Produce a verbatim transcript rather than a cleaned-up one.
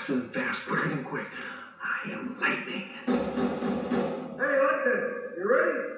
Move fast, quicker than quick. I am lightning. Hey, Lightning, you ready?